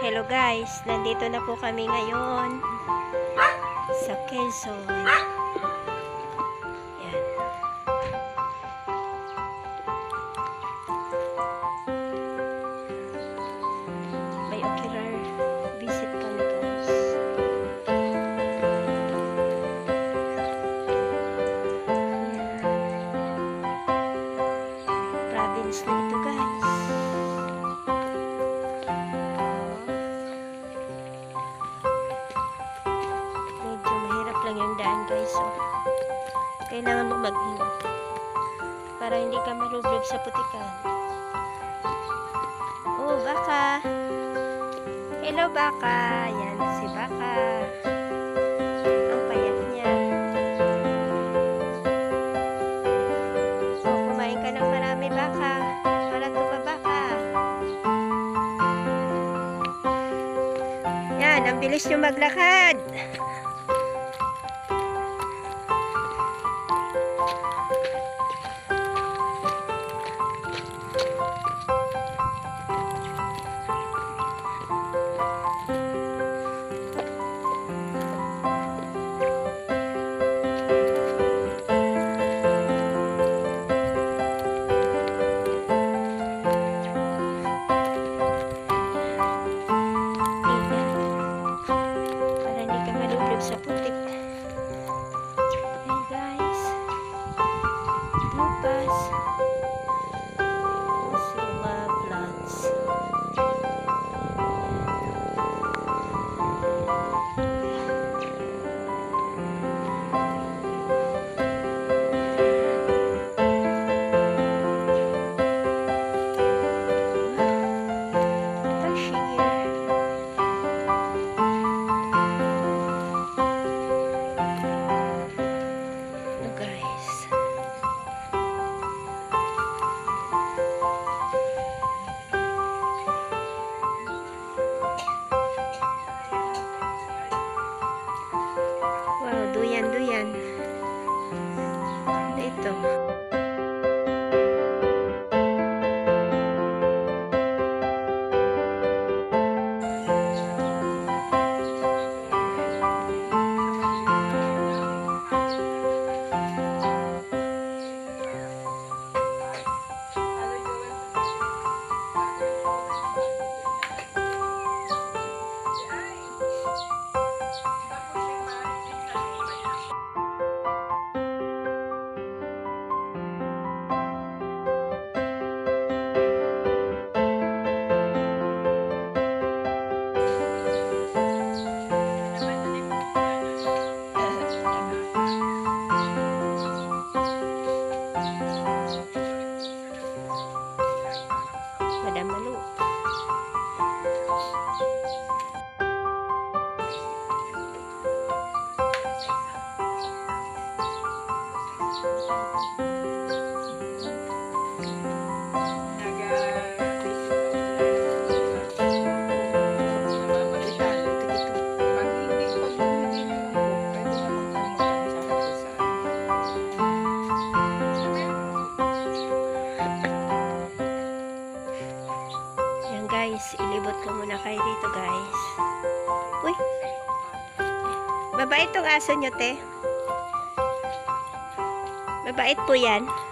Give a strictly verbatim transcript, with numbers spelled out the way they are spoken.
Hello guys, nandito na po kami ngayon sa Quezon. Yan. May ocular visit kami guys. Yan. Province na ito guys. Yung daan guys, so kailangan mo mag-ingat para hindi ka malublob sa putikan. Oh, baka. Hello baka. Yan si baka. Ang payat niya. Oh, kumain ka ng marami baka para tumaba ka. Yan, ang bilis nyo maglakad. Sa putik. Hey guys, lupas, sima plants. Duyan, duyan. Dito. Madamalo. Guys, ilibot ko muna kayo dito guys. Uy, mabait tong aso nyo te. Mabait po yan.